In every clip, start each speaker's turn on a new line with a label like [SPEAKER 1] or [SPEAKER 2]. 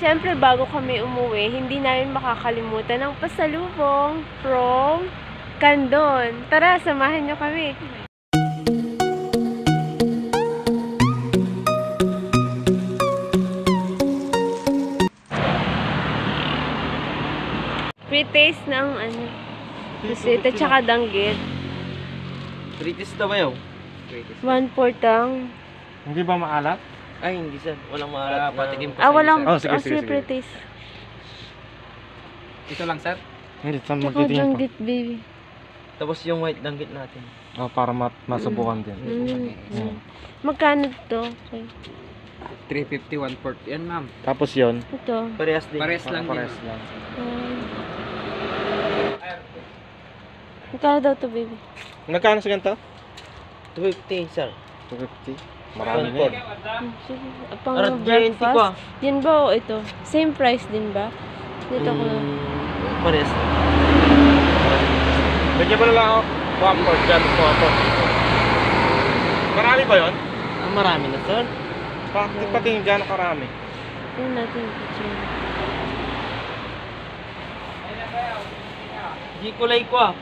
[SPEAKER 1] syempre bago kami umuwi, hindi namin makakalimutan ang pasalubong from Candon. Tara, samahan nyo kami. Pre-taste ng ano, pusita tsaka danggit.
[SPEAKER 2] Pre-taste na ba yun?
[SPEAKER 1] 1/4 ang.
[SPEAKER 3] Hindi ba maalat?
[SPEAKER 2] Ay, hindi sir. Walang maalat. Patikim pa
[SPEAKER 1] Walang.
[SPEAKER 3] Oh, sige, sige.
[SPEAKER 1] Pre-taste.
[SPEAKER 2] Ito lang sir.
[SPEAKER 3] Hindi, saan
[SPEAKER 1] Tsaka
[SPEAKER 3] magtitingin pa?
[SPEAKER 1] danggit, baby.
[SPEAKER 2] Tapos yung white danggit natin.
[SPEAKER 3] Oh, para masubukan din.
[SPEAKER 1] Magkano to? Okay.
[SPEAKER 2] 350, 1/4. Yan ma'am.
[SPEAKER 3] Tapos yon,
[SPEAKER 1] Ito.
[SPEAKER 2] Parehas din. Parehas lang din.
[SPEAKER 3] pares lang.
[SPEAKER 1] Magkano daw to, baby?
[SPEAKER 3] Nagkano sa ganito?
[SPEAKER 2] 250 sir.
[SPEAKER 3] 250. Marami na yun.
[SPEAKER 1] Sige. Pang
[SPEAKER 2] Arat giant ko
[SPEAKER 1] breakfast. Yan ba o ito? Same price din ba? Dito ko na.
[SPEAKER 2] Parehas.
[SPEAKER 3] Bigyan mo na lang ako. 1/4 dyan, 1/4 dito. Marami ba yun?
[SPEAKER 2] Marami na sir.
[SPEAKER 3] Patingin dyan, karami.
[SPEAKER 1] Tingnan natin yung picture.
[SPEAKER 2] Di kulay ko ah.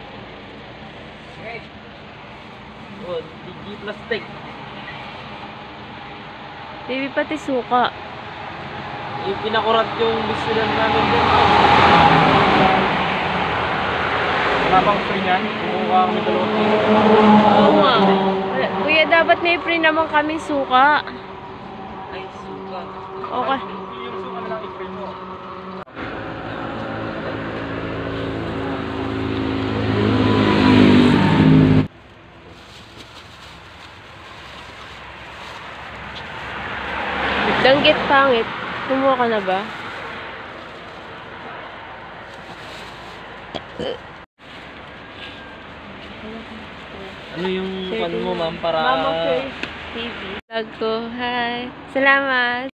[SPEAKER 2] Oh, di plastic.
[SPEAKER 1] Baby, pati suka.
[SPEAKER 2] Yung pinakurat yung bisulan namin din.
[SPEAKER 3] Wala bang free niyan? Kukuha kami dalawa.
[SPEAKER 1] Oo nga. Kuya, dapat may free naman kami suka.
[SPEAKER 2] Ay, suka.
[SPEAKER 1] Okay.
[SPEAKER 3] Yung suka na lang i-free mo.
[SPEAKER 1] Danggit pangit. Kumuha ka na ba?
[SPEAKER 2] Ano yung pan mo ma'am para...
[SPEAKER 1] Mama First TV. Vlog ko. Hi. Salamat.